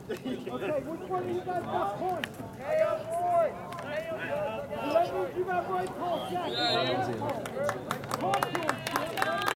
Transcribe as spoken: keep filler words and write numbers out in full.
Okay, which one of you guys got points?